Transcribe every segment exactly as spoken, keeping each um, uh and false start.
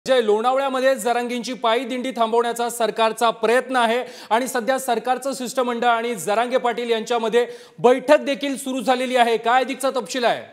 जय लोणावळ्यामध्ये जरांगेंची पायी दिंडी थांबवण्याचा सरकारचा प्रयत्न आहे आणि सध्या सरकारचं शिष्टमंडळ आणि जरांगे पाटील यांच्यामध्ये बैठक देखील सुरू झालेली आहे। काय अधिकचा तपशील आहे?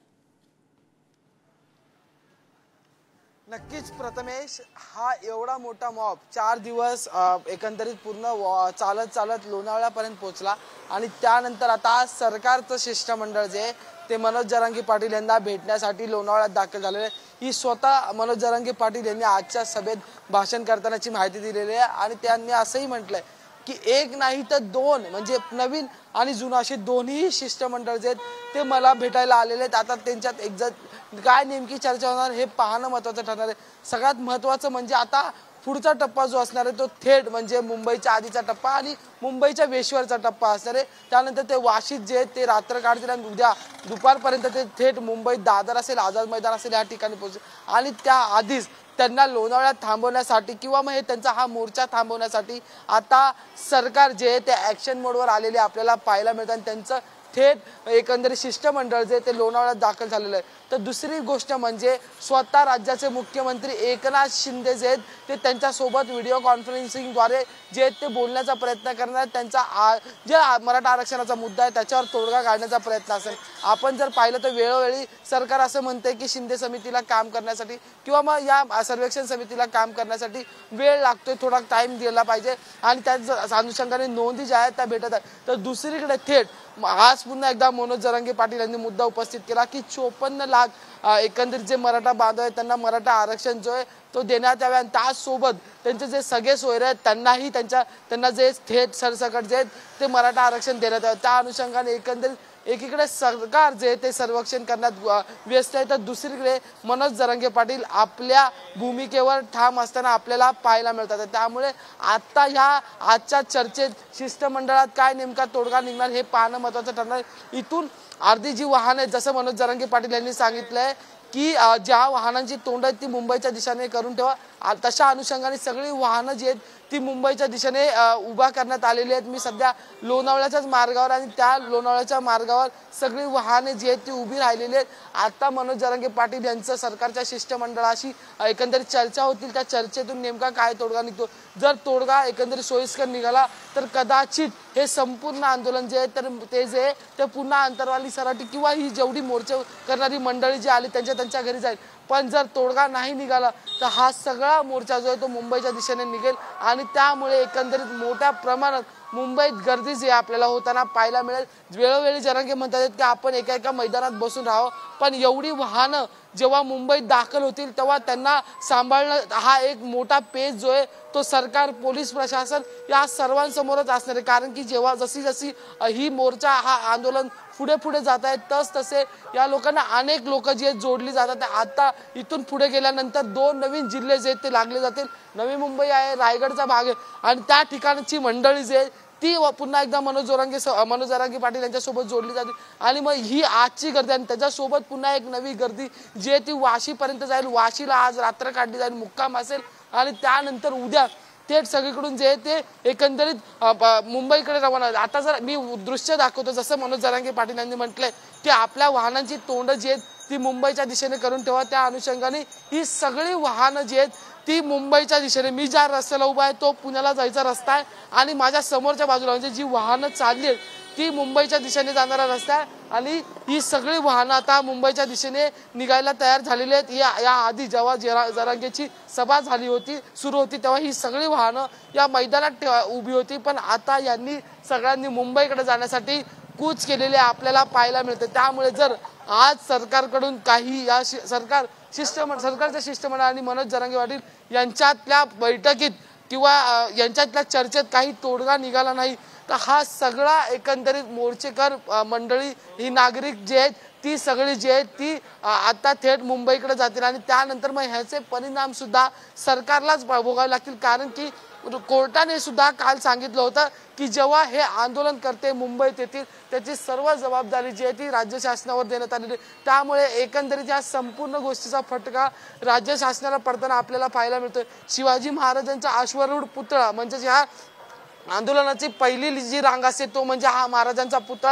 नक्कीच प्रथमेश, हा एवढा मोठा मॉब चार दिवस एकंदरीत पूर्ण चालत चालत लोणावळ्यापर्यंत पोहोचला आणि त्यानंतर आता सरकारचं शिष्टमंडळ जे ते मनोज जरांगे पाटील यांना भेटण्यासाठी लोणावळ्यात दाखल झालेले। ही स्वतः मनोज जरांगे पाटील यांनी आजच्या सभेत भाषण करतानाची माहिती दिलेली आहे आणि त्यांनी असंही म्हटलंय की एक नाही तर दोन म्हणजे नवीन आणि जुना असे दोन्ही शिष्टमंडळ जे ते मला भेटायला आलेले आहेत। आता त्यांच्यात एक्झॅक्ट काय नेमकी चर्चा होणार हे पाहणं महत्त्वाचं ठरणार आहे। सगळ्यात महत्त्वाचं म्हणजे आता पुढचा टप्पा जो असणार आहे तो थेट म्हणजे मुंबईच्या आधीचा टप्पा आणि मुंबईच्या वेश्वरचा टप्पा असणार आहे। त्यानंतर ते वाशीत जे ते रात्र काढतील आणि उद्या दुपारपर्यंत ते थेट मुंबईत दादर असेल, आझाद मैदान असेल या ठिकाणी पोहोचतील आणि त्या आधीच त्यांना लोणावळ्यात थांबवण्यासाठी किंवा मग हे त्यांचा हा मोर्चा थांबवण्यासाठी आता सरकार जे ते ॲक्शन मोडवर आलेले आपल्याला पाहायला मिळतं आणि त्यांचं थेट एकंदरीत शिष्टमंडळ जे ते लोणावळ्यात दाखल झालेलं आहे। तर दुसरी गोष्ट म्हणजे स्वतः राज्याचे मुख्यमंत्री एकनाथ शिंदे जे ते त्यांच्यासोबत व्हिडिओ कॉन्फरन्सिंगद्वारे जे ते बोलण्याचा प्रयत्न करणार, त्यांचा जे मराठा आरक्षणाचा मुद्दा आहे त्याच्यावर तोडगा काढण्याचा प्रयत्न असेल। आपण जर पाहिलं तर वेळोवेळी सरकार असं म्हणते की शिंदे समितीला काम करण्यासाठी किंवा मग या सर्वेक्षण समितीला काम करण्यासाठी वेळ लागतोय, थोडा टाइम दिला पाहिजे आणि त्याच अनुषंगाने नोंदी ज्या आहेत त्या भेटत आहेत। तर दुसरीकडे थेट आज पुन्हा एकदा मनोज जरांगे पाटील यांनी मुद्दा उपस्थित केला की चोपन्न लाख एकंदरीत जे मराठा बांधव आहेत त्यांना मराठा आरक्षण जो आहे तो देण्यात यावे आणि त्याचसोबत त्यांचे जे सगळे सोयरे आहेत त्यांनाही त्यांच्या त्यांना जे थेट सरसकट जे ते मराठा आरक्षण देण्यात यावे। त्या अनुषंगाने एकंदरीत एकीकडे सरकार जे ते सर्वेक्षण करण्यात व्यस्त आहे तर दुसरीकडे मनोज जरांगे पाटील आपल्या भूमिकेवर ठाम असताना आपल्याला पाहायला मिळतात। त्यामुळे आता ह्या आजच्या चर्चेत शिष्टमंडळात काय नेमका तोडगा निघणार हे पाहणं महत्त्वाचं ठरणार। इथून अर्धी जी वाहन आहेत जसं मनोज जरांगे पाटील यांनी सांगितलंय की ज्या वाहनांची तोंड आहेत ती मुंबईच्या दिशेने करून ठेवा, तशा अनुषंगाने सगळी वाहनं जी आहेत ती मुंबईच्या दिशेने उभा करण्यात आलेली आहेत। मी सध्या लोणावळ्याच्याच मार्गावर आणि त्या लोणावळ्याच्या मार्गावर सगळी वाहने जी आहेत ती उभी राहिलेली आहेत। आता मनोज जरांगे पाटील यांचं सरकारच्या शिष्टमंडळाशी एकंदरीत चर्चा होतील, त्या चर्चेतून नेमका काय तोडगा निघतो। जर तोडगा एकंदरीत सोयीस्कर निघाला तर कदाचित हे संपूर्ण आंदोलन जे आहे तर ते जे ते पुन्हा अंतरवाली सराटी किंवा ही जेवढी मोर्चे करणारी मंडळी जी आली त्यांच्या त्यांच्या घरी जाईल। पण जर तोडगा नाही निघाला तर हा सगळा मोर्चा जो आहे तो मुंबईच्या दिशेने निघेल आणि त्यामुळे एकंदरीत मोठ्या प्रमाणात मुंबईत गर्दी जी आपल्याला होताना पाहायला मिळेल। वेळोवेळी जरांगे म्हणतात की आपण एका एका मैदानात बसून राहावं, पण एवढी वाहनं जेव्हा मुंबईत दाखल होतील तेव्हा त्यांना सांभाळणं हा एक मोठा पेच जो आहे तो सरकार, पोलीस प्रशासन या सर्वांसमोरच असणार आहे। कारण की जेव्हा जशी जशी ही मोर्चा हा आंदोलन पुढे पुढे जात आहेत तस तसे या लोकांना अनेक लोक जी आहेत जोडली जातात। आता इथून पुढे गेल्यानंतर दोन नवीन जिल्हे जे ते लागले जातील, नवी मुंबई आहे, रायगडचा भाग आहे आणि त्या ठिकाणची मंडळी जी आहे ती पुन्हा एकदा मनोज जरांगे मनोज जरांगे पाटील यांच्यासोबत जोडली जाते आणि मग ही आजची गर्दी आणि त्याच्यासोबत पुन्हा एक नवी गर्दी जी आहे ती वाशीपर्यंत जाईल। वाशीला आज रात्र काढली जाईल, मुक्काम असेल आणि त्यानंतर उद्या थेट सगळीकडून जे ते एकंदरीत मुंबईकडे रवाना। आता जर मी दृश्य दाखवतो जसं मनोज जरांगे पाटील यांनी म्हटलंय की आपल्या वाहनांची तोंड जी आहेत ती मुंबईच्या दिशेने करून ठेवा, त्या अनुषंगाने ही सगळी वाहनं जी आहेत ती मुंबईच्या दिशेने, मी ज्या रस्त्याला उभा आहे तो पुण्याला जायचा रस्ता आहे आणि माझ्या समोरच्या बाजूला म्हणजे जी वाहनं चालली आहेत ती मुंबईच्या दिशेने जाणारा रस्ता आहे आणि ही सगळी वाहनं आता मुंबईच्या दिशेने निघायला तयार झालेली आहेत। या या आधी जेव्हा जरा जरांगेची सभा झाली होती सुरू होती तेव्हा ही सगळी वाहनं या मैदानात उभी होती, पण आता यांनी सगळ्यांनी मुंबईकडे जाण्यासाठी कूच केलेले आपल्याला पाहायला मिळते। त्यामुळे जर आज सरकारकडून काही या सरकार शिष्टमंडळ सरकारच्या शिष्टमंडळ आणि मनोज जरांगे पाटील यांच्यातल्या बैठकीत किंवा यांच्यातल्या चर्चेत काही तोडगा निघाला नाही तर हा सगळा एकंदरीत मोर्चेकर मंडळी ही नागरिक जे आहेत ती सगळी जी आहेत ती आता थेट मुंबईकडे जातील आणि त्यानंतर मग ह्याचे परिणाम सुद्धा सरकारलाच भोगावे लागतील। कारण की कोर्टाने सुद्धा काल सांगितलं होतं की जेव्हा हे आंदोलन करते मुंबईत येतील त्याची सर्व जबाबदारी जी आहे ती राज्य शासनावर देण्यात आलेली। त्यामुळे एकंदरीत या संपूर्ण गोष्टीचा फटका राज्य शासनाला पडताना आपल्याला पाहायला मिळतोय। शिवाजी महाराजांचा अश्वारूढ पुतळा म्हणजे ह्या आंदोलनाची पहिली जी रांग असते तो म्हणजे हा महाराजांचा पुतळा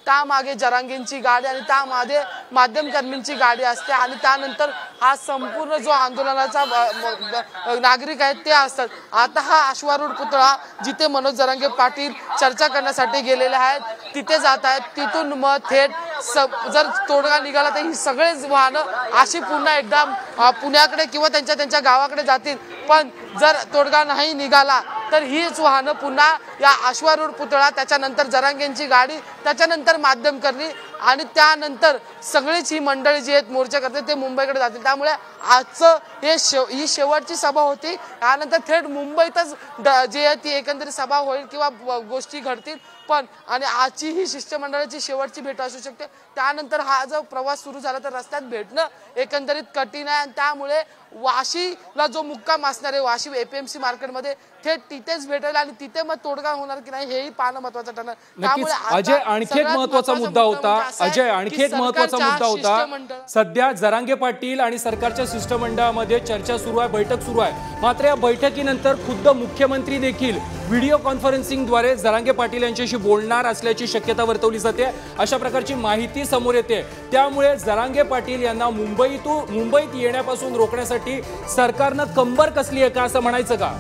त्यामागे जरांगेंची गाडी आणि त्यामध्ये माध्यमकर्मींची गाडी असते आणि त्यानंतर हा संपूर्ण जो आंदोलनाचा नागरिक आहेत ते असतात। आता हा अश्वारूढ पुतळा जिथे मनोज जरांगे पाटील चर्चा करण्यासाठी गेलेले आहेत तिथे जात आहेत। तिथून मग थेट जर तोडगा निघाला तर ही सगळेच वाहनं अशी पुन्हा एकदा पुण्याकडे किंवा त्यांच्या त्यांच्या गावाकडे जातील, पण जर तोडगा नाही निघाला तर हीच वाहनं पुन्हा या अश्वारूढ पुतळा, त्याच्यानंतर जरांगेंची गाडी, त्याच्यानंतर माध्यमकर्मी आणि त्यानंतर सगळीच ही मंडळी जी आहेत मोर्चा करते ते मुंबईकडे जातील। त्यामुळे आजचं हे शेव ही शेवटची सभा होती, त्यानंतर थेट मुंबईतच जी आहे ती एकंदरीत सभा होईल किंवा गोष्टी घडतील, पण आणि आजची ही शिष्टमंडळाची शेवटची भेट असू शकते। त्यानंतर हा जो प्रवास सुरू झाला तर रस्त्यात भेटणं एकंदरीत कठीण आहे आणि त्यामुळे वाशीला जो मुक्काम असणार आहे वाशी एपीएमसी मार्केटमध्ये थेट तिथेच भेटेल आणि तिथे मग तोडगा होणार की नाही हेही पाहणं महत्त्वाचं ठरणार। त्यामुळे अजय आणखी एक महत्त्वाचा मुद्दा होता अजय आणखी एक महत्त्वाचा मुद्दा होता सध्या जरांगे पाटील आणि सरकारच्या शिष्टमंडळामध्ये चर्चा सुरू आहे, बैठक सुरू आहे, मात्र या बैठकीनंतर खुद्द मुख्यमंत्री देखील व्हिडिओ कॉन्फरन्सिंगद्वारे जरांगे पाटील यांच्याशी बोलणार असल्याची शक्यता वर्तवली जाते। अशा प्रकारची माहिती समोर येते, त्यामुळे जरांगे पाटील यांना मुंबईतून मुंबईत येण्यापासून रोखण्यासाठी सरकारनं कंबर कसली आहे का असं म्हणायचं का?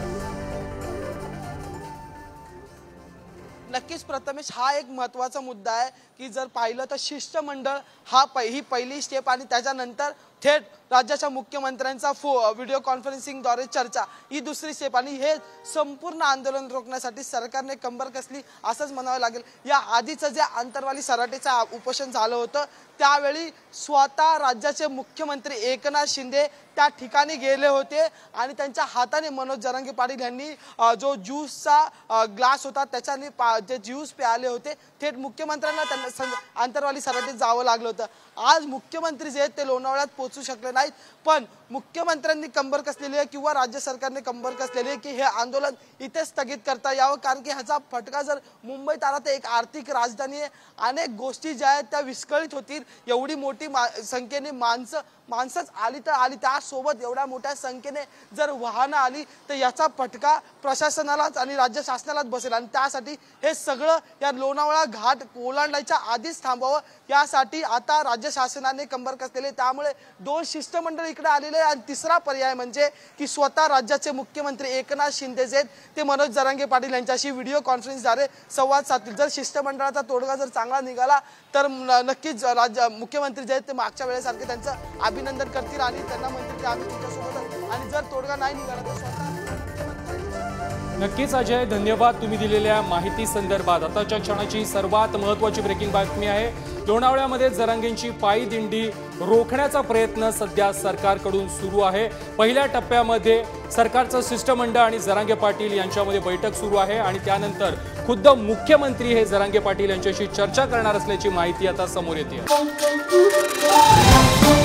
नक्कीच प्रथमेश, हा एक महत्त्वाचा मुद्दा आहे की जर पाहिलं तर शिष्टमंडळ हा ही पहिली स्टेप आणि त्याच्यानंतर थेट राज्याच्या मुख्यमंत्र्यांचा फो व्हिडिओ कॉन्फरन्सिंगद्वारे चर्चा ही दुसरी स्टेप आणि हे संपूर्ण आंदोलन रोखण्यासाठी सरकारने कंबर कसली असंच म्हणावं लागेल। या आधीचं जे आंतरवाली सराटीचं उपोषण झालं होतं त्यावेळी स्वतः राज्याचे मुख्यमंत्री एकनाथ शिंदे त्या ठिकाणी गेले होते आणि त्यांच्या हाताने मनोज जरांगे पाटील यांनी जो ज्यूसचा ग्लास होता त्याच्याने जे ज्यूस प्याले होते थेट मुख्यमंत्र्यांना त्यांना आंतरवाली सराटीत जावं लागलं होतं। आज मुख्यमंत्री जे आहेत ते लोणावळ्यात पोहोचू शकले नाहीत, पण मुख्यमंत्र्यांनी कंबर कसलेली आहे किंवा राज्य सरकारने कंबर कसलेली आहे की हे आंदोलन इथे स्थगित करता यावं, कारण की ह्याचा फटका जर मुंबईत आला तर एक आर्थिक राजधानी आहे, अनेक गोष्टी ज्या आहेत त्या विस्कळीत होतील। एवढी मोठी मा संख्येने माणसं माणसंच आली तर आली, त्यासोबत एवढ्या मोठ्या संख्येने जर वाहनं आली तर याचा फटका प्रशासनालाच आणि राज्य शासनालाच बसेल आणि त्यासाठी हे सगळं या लोणावळा घाट ओलांडायच्या आधीच थांबावं यासाठी आता राज्य शासनाने कंबर कसलेले। त्यामुळे दोन शिष्टमंडळ इकडे आलेले आणि तिसरा पर्याय म्हणजे की स्वतः राज्याचे मुख्यमंत्री एकनाथ शिंदे जे ते मनोज जरांगे पाटील यांच्याशी व्हिडिओ कॉन्फरन्सद्वारे संवाद साधतील। जर शिष्टमंडळाचा तोडगा जर चांगला निघाला तर नक्कीच राज्य मुख्यमंत्री जे ते मागच्या वेळेसारखे त्यांचं अभिनंदन करतील आणि त्यांना म्हणतील की आम्ही तुमच्यासोबत, आणि जर तोडगा नाही निघाला तर स्वतः नक्कीच अजय, धन्यवाद तुम्ही दिलेल्या माहिती संदर्भात। आताच्या क्षणाची सर्वात महत्त्वाची ब्रेकिंग बातमी आहे, लोणावळ्यामध्ये जरांगेंची पायी दिंडी रोखण्याचा प्रयत्न सध्या सरकारकडून सुरू आहे। पहिल्या टप्प्यामध्ये सरकारचं शिष्टमंडळ आणि जरांगे पाटील यांच्यामध्ये बैठक सुरू आहे आणि त्यानंतर खुद्द मुख्यमंत्री हे जरांगे पाटील यांच्याशी चर्चा करणार असल्याची माहिती आता समोर येते।